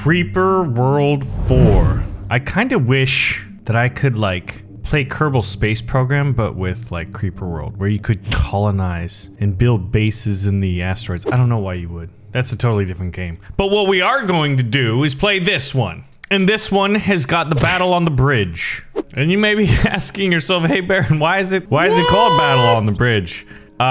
Creeper World 4. I kind of wish that I could like play Kerbal Space Program, but with like Creeper World, where you could colonize and build bases in the asteroids. I don't know why you would. That's a totally different game. But what we are going to do is play this one. And this one has got the battle on the bridge. And you may be asking yourself, hey Baron, why is it called Battle on the Bridge?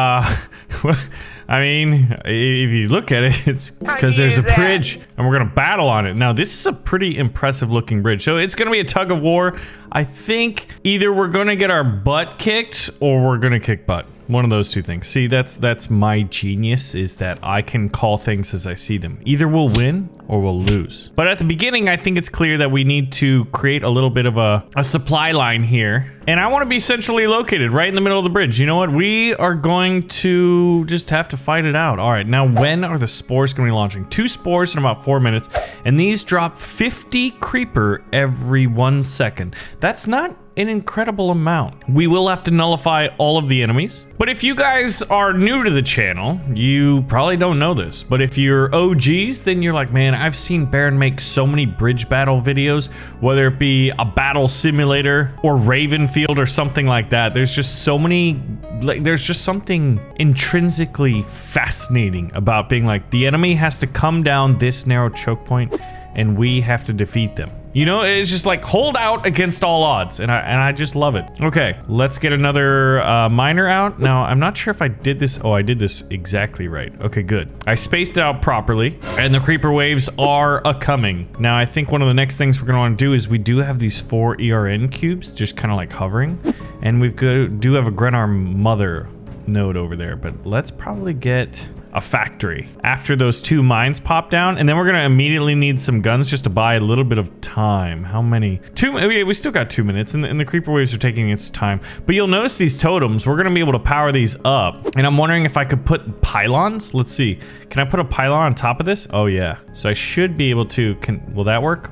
I mean, if you look at it, it's because there's a bridge and we're gonna battle on it. Now, this is a pretty impressive looking bridge. So it's gonna be a tug of war. I think either we're gonna get our butt kicked or we're gonna kick butt. One of those two things. See, that's my genius, is that I can call things as I see them. Either we'll win or we'll lose. But at the beginning, I think it's clear that we need to create a little bit of a supply line here. And I want to be centrally located right in the middle of the bridge. You know what? We are going to just have to fight it out. All right, now when are the spores going to be launching? 2 spores in about 4 minutes. And these drop 50 creeper every 1 second. That's not an incredible amount. We will have to nullify all of the enemies. But if you guys are new to the channel, you probably don't know this. But if you're OGs, then you're like, man, I've seen Baron make so many bridge battle videos, whether it be a battle simulator or Ravenfield or something like that. There's just so many, like, there's just something intrinsically fascinating about being like, the enemy has to come down this narrow choke point and we have to defeat them. You know, it's just like hold out against all odds, and I just love it. Okay, let's get another miner out. Now, I'm not sure if I did this. Oh, I did this exactly right. Okay, good. I spaced it out properly, and the creeper waves are a-coming. Now, I think one of the next things we're gonna want to do is we do have these 4 ERN cubes just kind of like hovering, and we do have a Grenar Mother node over there, but let's probably get a factory after those 2 mines pop down, and then we're gonna immediately need some guns just to buy a little bit of time. How many? 2. We still got 2 minutes, and the creeper waves are taking its time. But you'll notice these totems, we're gonna be able to power these up, and I'm wondering if I could put pylons. Let's see, can I put a pylon on top of this? Oh yeah, so I should be able to. Will that work?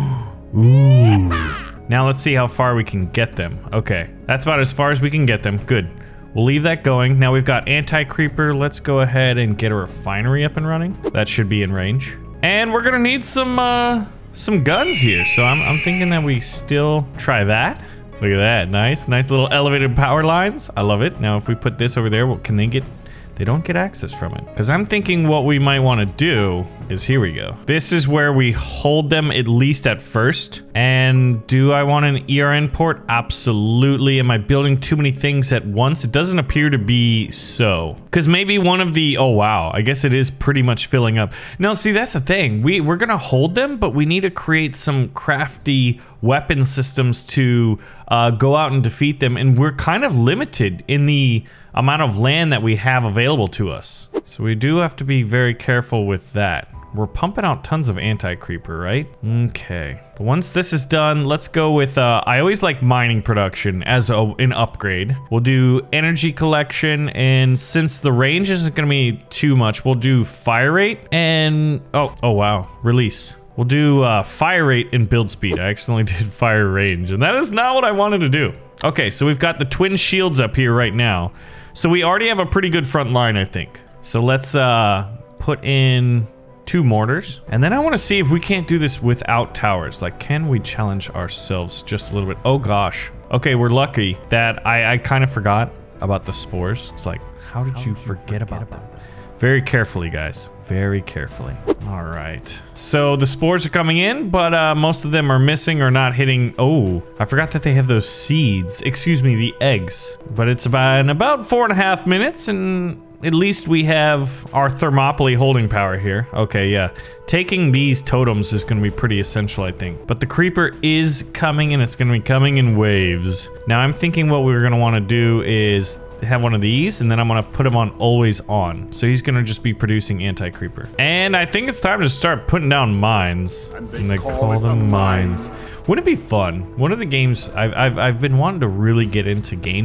Ooh. Now let's see how far we can get them. Okay, that's about as far as we can get them. Good. We'll leave that going. Now we've got anti-creeper. Let's go ahead and get a refinery up and running. That should be in range. And we're gonna need some guns here. So I'm thinking that we still try that. Look at that, nice little elevated power lines. I love it. Now if we put this over there, well, can they get? They don't get access from it. Because I'm thinking what we might want to do is, here we go. This is where we hold them at least at first. And do I want an ERN port? Absolutely. Am I building too many things at once? It doesn't appear to be so. Because maybe one of the, oh wow, I guess it is pretty much filling up. Now see, that's the thing. We're gonna hold them, but we need to create some crafty weapon systems to go out and defeat them. And we're kind of limited in the amount of land that we have available to us. So we do have to be very careful with that. We're pumping out tons of anti-creeper, right? Okay. But once this is done, let's go with, I always like mining production as an upgrade. We'll do energy collection, and since the range isn't gonna be too much, we'll do fire rate and, oh wow, release. We'll do fire rate and build speed. I accidentally did fire range, and that is not what I wanted to do. Okay, so we've got the twin shields up here right now. So we already have a pretty good front line, I think. So let's put in 2 mortars. And then I want to see if we can't do this without towers. Like, can we challenge ourselves just a little bit? Oh gosh. Okay, we're lucky that I kind of forgot about the spores. It's like, how did you forget about them? Very carefully, guys. Very carefully. All right. So the spores are coming in, but most of them are missing or not hitting. Oh, I forgot that they have those seeds. Excuse me, the eggs. But it's about 4.5 minutes, and at least we have our Thermopylae holding power here. Okay, yeah. Taking these totems is going to be pretty essential, I think. But the creeper is coming, and it's going to be coming in waves. Now, I'm thinking what we're going to want to do is have one of these, and then I'm gonna put him on always on, so he's gonna just be producing anti-creeper. And I think it's time to start putting down mines, and they call them mines. Wouldn't it be fun? One of the games I've been wanting to really get into game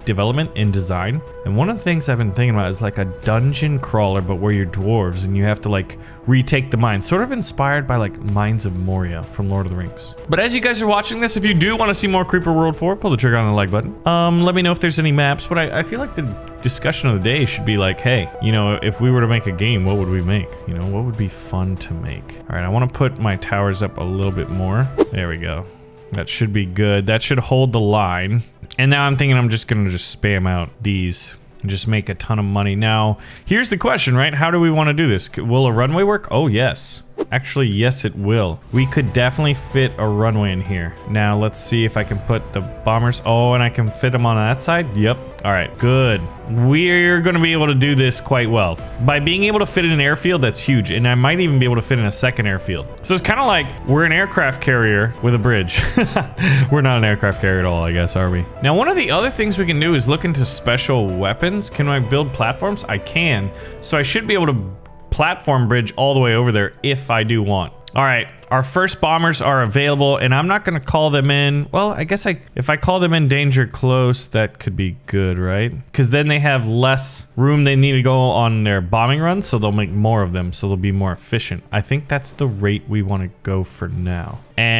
development and design. And one of the things I've been thinking about is like a dungeon crawler, but where you're dwarves and you have to like retake the mines, sort of inspired by like Mines of Moria from Lord of the Rings. But as you guys are watching this, if you do want to see more Creeper World 4, pull the trigger on the like button. Let me know if there's any maps, but I feel like the discussion of the day should be like, hey, you know, if we were to make a game, what would we make? You know, what would be fun to make? All right, I want to put my towers up a little bit more. There we go. That should be good. That should hold the line. And now I'm thinking I'm just gonna spam out these and just make a ton of money. Now, here's the question, right? How do we want to do this? Will a runway work? Oh, yes. Actually, yes, it will. We could definitely fit a runway in here. Now, let's see if I can put the bombers. Oh, and I can fit them on that side? Yep. All right, good. We're going to be able to do this quite well. By being able to fit in an airfield, that's huge. And I might even be able to fit in a second airfield. So it's kind of like we're an aircraft carrier with a bridge. We're not an aircraft carrier at all, I guess, are we? Now, one of the other things we can do is look into special weapons. Can I build platforms? I can. So I should be able to platform bridge all the way over there if I do want. All right, our first bombers are available, and I'm not gonna call them in. Well, I guess if I call them in danger close, that could be good, right? Because then they have less room they need to go on their bombing runs, so they'll make more of them, so they'll be more efficient. I think that's the rate we want to go for now.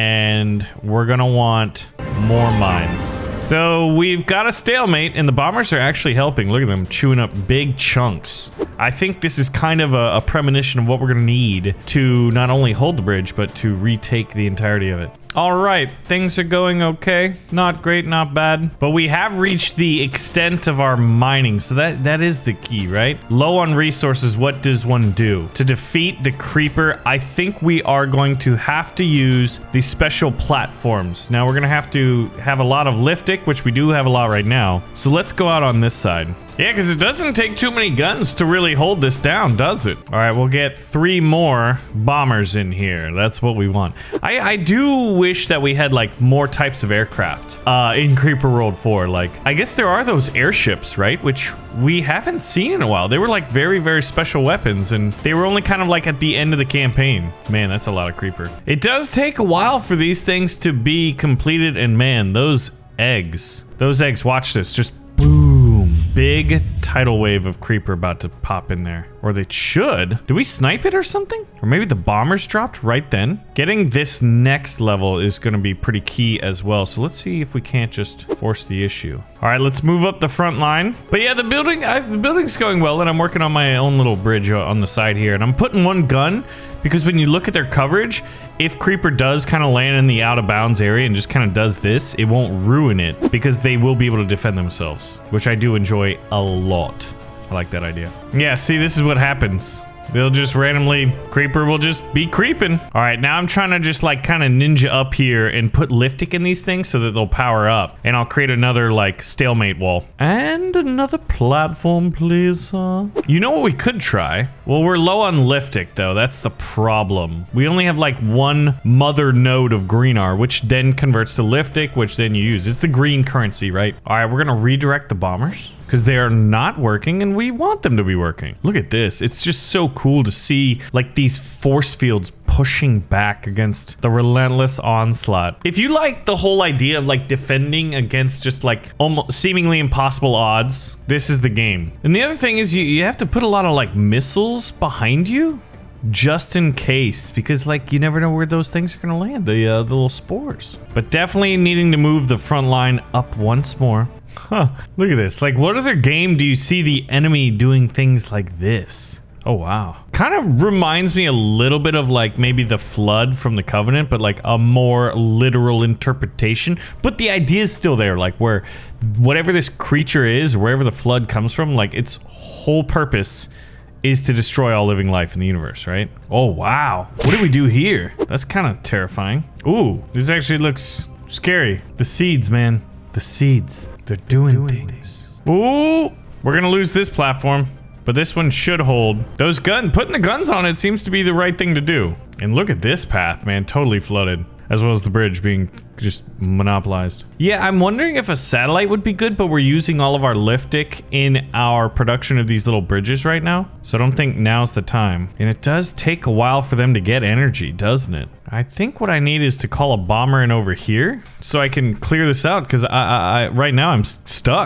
And we're gonna want more mines. So we've got a stalemate, and the bombers are actually helping. Look at them chewing up big chunks. I think this is kind of a premonition of what we're gonna need to not only hold the bridge, but to retake the entirety of it. All right, things are going okay. Not great, not bad. But we have reached the extent of our mining, so that is the key, right? Low on resources, what does one do? To defeat the creeper, I think we are going to have to use these special platforms. Now, we're gonna have to have a lot of liftic, which we do have a lot right now. So let's go out on this side. Yeah, because it doesn't take too many guns to really hold this down, does it? All right, we'll get 3 more bombers in here. That's what we want. I do wish that we had like more types of aircraft in Creeper World 4. Like, I guess there are those airships, right? Which we haven't seen in a while. They were like very, very special weapons, and they were only kind of like at the end of the campaign. Man, that's a lot of creeper. It does take a while for these things to be completed, and man, those eggs, watch this, just boom. Big tidal wave of creeper about to pop in there. Or they should. Did we snipe it or something? Or maybe the bombers dropped right then? Getting this next level is going to be pretty key as well. So let's see if we can't just force the issue. All right, let's move up the front line. But yeah, the building's going well, and I'm working on my own little bridge on the side here. And I'm putting one gun because when you look at their coverage, if creeper does kind of land in the out of bounds area and just kind of does this, it won't ruin it because they will be able to defend themselves, which I do enjoy a lot. I like that idea. Yeah, see, this is what happens. They'll just randomly, creeper will just be creeping. All right, now I'm trying to just like kind of ninja up here and put liftic in these things so that they'll power up. And I'll create another like stalemate wall. And another platform, please. You know what we could try? Well, we're low on liftic though. That's the problem. We only have like 1 mother node of greenar, which then converts to liftic, which then you use. It's the green currency, right? All right, we're gonna redirect the bombers, because they are not working and we want them to be working. Look at this. It's just so cool to see like these force fields pushing back against the relentless onslaught. If you like the whole idea of like defending against just like almost seemingly impossible odds, this is the game. And the other thing is you have to put a lot of like missiles behind you just in case, because like you never know where those things are gonna land, the little spores. But definitely needing to move the front line up once more. Huh, look at this. Like, what other game do you see the enemy doing things like this? Oh, wow. Kind of reminds me a little bit of like maybe the flood from the Covenant, but like a more literal interpretation. But the idea is still there, like where whatever this creature is, wherever the flood comes from, like its whole purpose is to destroy all living life in the universe, right? Oh, wow. What do we do here? That's kind of terrifying. Ooh, this actually looks scary. The seeds, man. The seeds. They're doing things. Ooh! We're gonna lose this platform, but this one should hold. Those putting the guns on it seems to be the right thing to do. And look at this path, man. Totally flooded. As well as the bridge being just monopolized. Yeah, I'm wondering if a satellite would be good, but we're using all of our liftic in our production of these little bridges right now. So I don't think now's the time. And it does take a while for them to get energy, doesn't it? I think what I need is to call a bomber in over here so I can clear this out, because I right now I'm stuck.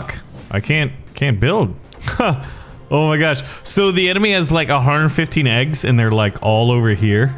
I can't build. Oh my gosh. So the enemy has like 115 eggs and they're like all over here.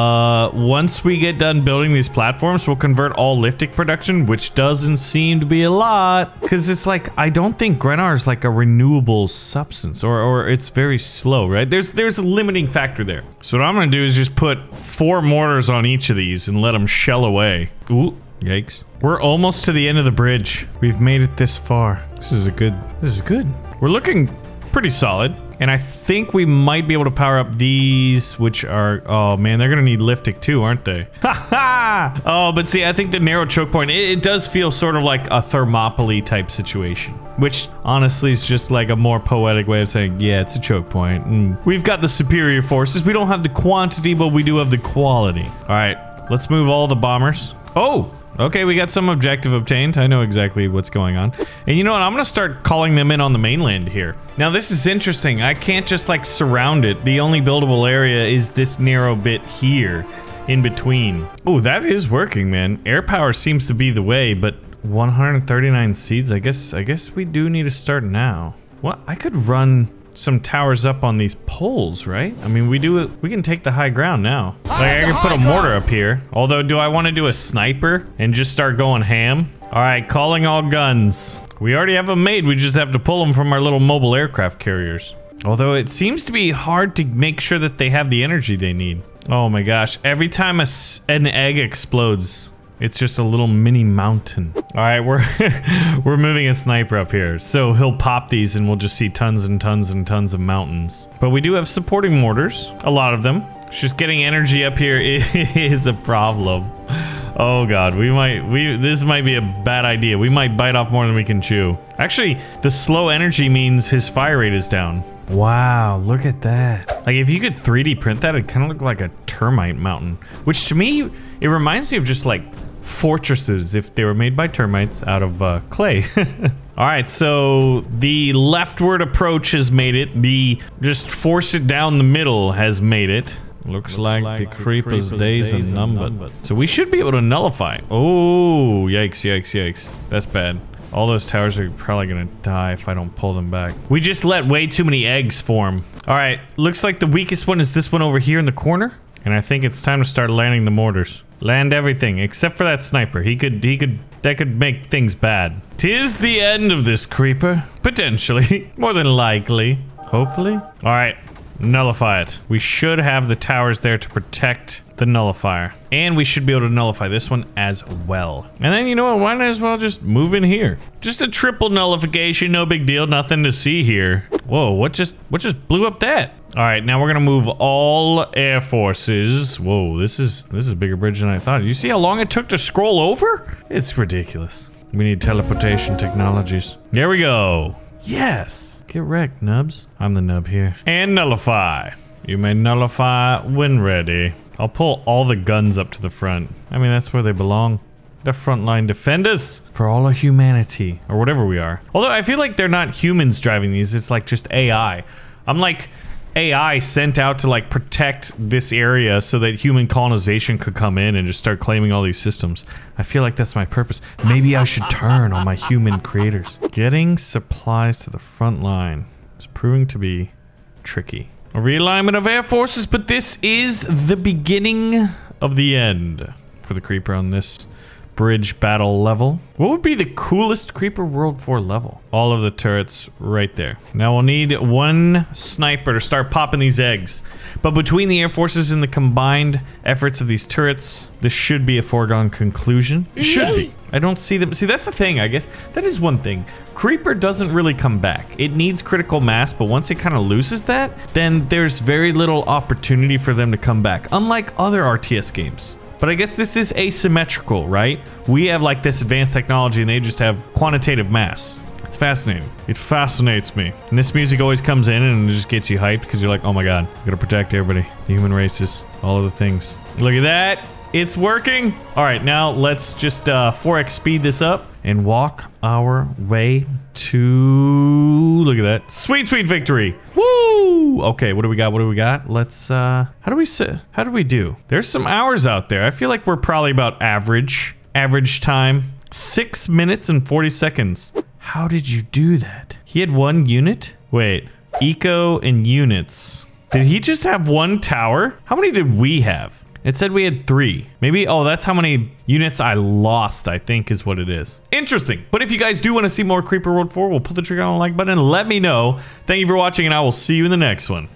Once we get done building these platforms, we'll convert all Liftic production, which doesn't seem to be a lot. Because it's like, I don't think Grenar is like a renewable substance or it's very slow, right? There's a limiting factor there. So what I'm gonna do is just put 4 mortars on each of these and let them shell away. Ooh, yikes. We're almost to the end of the bridge. We've made it this far. This is good. We're looking pretty solid, and I think we might be able to power up these, which are, oh man, they're gonna need Liftic too, aren't they? Ha ha! Oh, but see, I think the narrow choke point, it does feel sort of like a Thermopylae type situation, which honestly is just like a more poetic way of saying, yeah, it's a choke point. And we've got the superior forces. We don't have the quantity, but we do have the quality. All right, let's move all the bombers. Oh! Okay, we got some objective obtained. I know exactly what's going on. And you know what? I'm gonna start calling them in on the mainland here. Now, this is interesting. I can't just, like, surround it. The only buildable area is this narrow bit here in between. Oh, that is working, man. Air power seems to be the way, but 139 seeds? I guess we do need to start now. What? I could run some towers up on these poles, right? I mean, we can take the high ground now. Like, I can put a mortar up here. Although, do I want to do a sniper and just start going ham? All right, calling all guns. We already have them made. We just have to pull them from our little mobile aircraft carriers. Although it seems to be hard to make sure that they have the energy they need. Oh my gosh, every time an egg explodes, it's just a little mini mountain. All right, we're moving a sniper up here. So he'll pop these and we'll just see tons and tons and tons of mountains. But we do have supporting mortars, a lot of them. It's just getting energy up here is a problem. Oh God, this might be a bad idea. We might bite off more than we can chew. Actually, the slow energy means his fire rate is down. Wow, look at that. Like, if you could 3D print that, it'd kind of look like a termite mountain. Which to me, it reminds me of just like fortresses if they were made by termites out of clay. All right, so the leftward approach has made it. The just force it down the middle has made it. Looks like the creeper's days are numbered. So we should be able to nullify. Oh, yikes, yikes, yikes. That's bad. All those towers are probably gonna die if I don't pull them back. We just let way too many eggs form. All right, looks like the weakest one is this one over here in the corner. And I think it's time to start landing the mortars. Land everything, except for that sniper. That could make things bad. 'Tis the end of this creeper. Potentially. More than likely. Hopefully. All right, nullify it. We should have the towers there to protect the nullifier. And we should be able to nullify this one as well. And then, you know what, why not as well just move in here? Just a triple nullification, no big deal, nothing to see here. Whoa, what just blew up that? All right, now we're gonna move all air forces. Whoa, this is a bigger bridge than I thought. You see how long it took to scroll over? It's ridiculous. We need teleportation technologies. There we go. Yes. Get wrecked, nubs. I'm the nub here. And nullify. You may nullify when ready. I'll pull all the guns up to the front. I mean, that's where they belong. The frontline defenders for all of humanity, or whatever we are. Although I feel like they're not humans driving these, it's like just AI. I'm like AI sent out to like protect this area so that human colonization could come in and just start claiming all these systems. I feel like that's my purpose. Maybe I should turn on my human creators. Getting supplies to the front line is proving to be tricky. A realignment of air forces, but this is the beginning of the end for the creeper on this bridge battle level. What would be the coolest Creeper World 4 level? All of the turrets right there. Now we'll need one sniper to start popping these eggs. But between the air forces and the combined efforts of these turrets, this should be a foregone conclusion. It should be. I don't see them. See, that's the thing, I guess. That is one thing. Creeper doesn't really come back. It needs critical mass, but once it kind of loses that, then there's very little opportunity for them to come back. Unlike other RTS games. But I guess this is asymmetrical, right? We have like this advanced technology and they just have quantitative mass. It's fascinating. It fascinates me. And this music always comes in and it just gets you hyped because you're like, oh my God, I gotta protect everybody. The human races, all of the things. Look at that. It's working. All right, now let's just 4x speed this up and walk our way to, look at that. Sweet, sweet victory. Woo! Okay, what do we got? What do we got? Let's, how do we do? There's some hours out there. I feel like we're probably about average time. 6 minutes and 40 seconds. How did you do that? He had 1 unit? Wait, eco and units. Did he just have 1 tower? How many did we have? It said we had 3. Maybe, oh, that's how many units I lost, I think is what it is. Interesting. But if you guys do want to see more Creeper World 4, we'll pull the trigger on the like button and let me know. Thank you for watching, and I will see you in the next one.